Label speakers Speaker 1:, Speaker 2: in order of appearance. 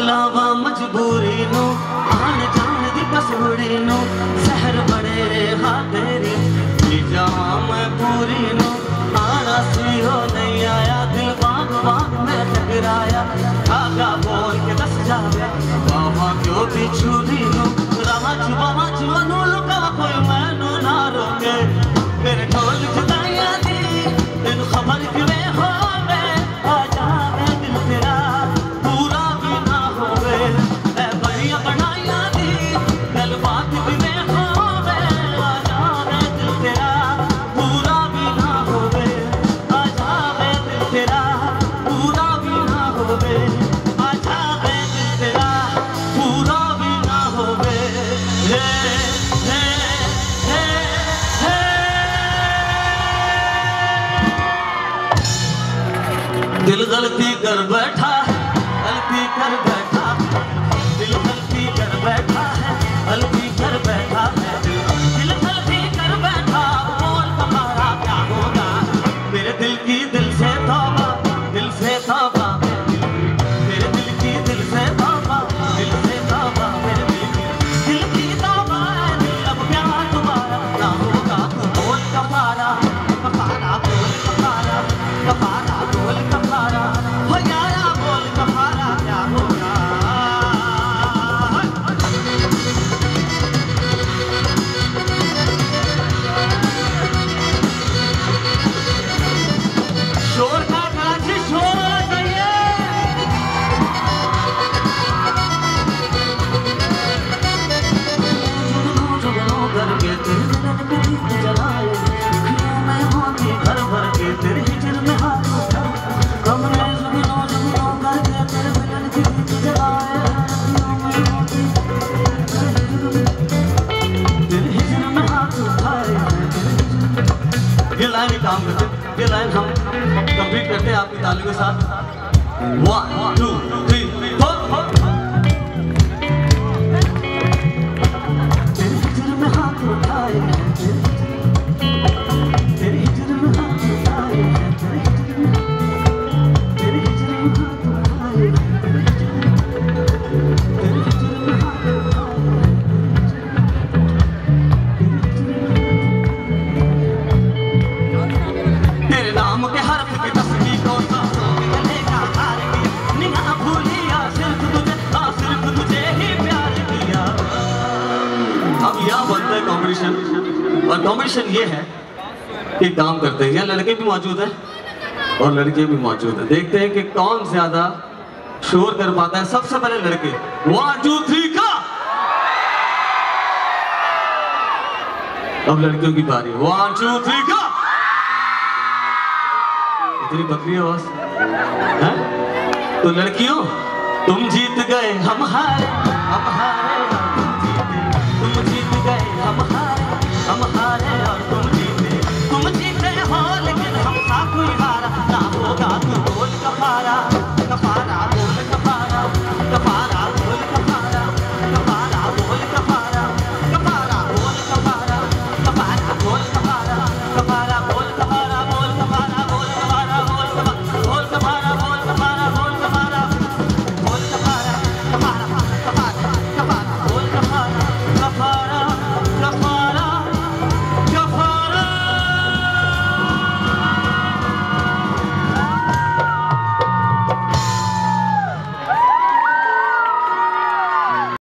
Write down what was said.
Speaker 1: अगलावा मजबूरी नो आन जान दी कसौड़ी नो सहर बड़े हा तेरी जाम पूरी नो आना सी हो नहीं आया दिल बाग बाग में टकराया आगा बोल के दस जावे बाबा क्यों बिछू दी नो रामा जुबा नो लुका कोई मैनू ना रोके मेरे ढोल जुदाइयां दी तेन खबर किवें होवे आ जावे दिल तेरा पूरा भी ना होवे ऐ बढ़िया बनाइयां दी गल बात किवें होवे आ जावे दिल तेरा पूरा भी ना होवे आ जावे दिल तेरा पूरा भी ना होवे आ जावे दिल तेरा पूरा भी ना होवे दिल गलती कर बैठा है गलती कर बैठा दिल गलती कर बैठा है गलती कर बैठा है दिल गलती कर बैठा बोल तुम्हारा क्या होगा मेरे दिल की दिल से तौबा मेरे दिल की दिल से तौबा मेरे दिल की तौबा है दिल अब प्यार तुम्हारा ना होगा तो बोल कफारा कफारा बोल कफारा कफारा बोल कफारा हो यारा बोल कफारा क्या होगा शोर का कराची शोर होना चाहिए जुगनू करके तेरे जलाए मैं होती भर भर के तेरे हिजर में हाथ उठा हमने जुगनू करके तेरे मिलन की गीत जलाए मैं होती तेरे हिजर में हाथ उठाए ये लाइन काम करते ये लाइन हम कंप्लीट करते हैं आपकी तालियों के साथ 1 2 3 4 तेरे हिजर में हाथ उठाए तेरे हिजर में हाथ उठाए तेरे हिजर में हाथ उठाए तेरे हिजर में हाथ उठाए तेरे नाम के हर्फ की तस्वीर को सांसों के गले का हार किया निगाह भूलिया सिर्फ तुझे ही प्यार किया अब यहाँ बनता है कॉम्पिटिशन और कॉम्पिटिशन ये है कि काम करते हैं यहाँ लड़के भी मौजूद हैं और लड़के भी मौजूद हैं देखते हैं कि कौन ज्यादा शोर कर पाता है सबसे पहले लड़के 1 2 3 का अब लड़कियों की बारी 1 2 3 का इतनी बकरी आवाज है तो लड़कियों तुम जीत गए हम हारे तुम जीत गए हम हारे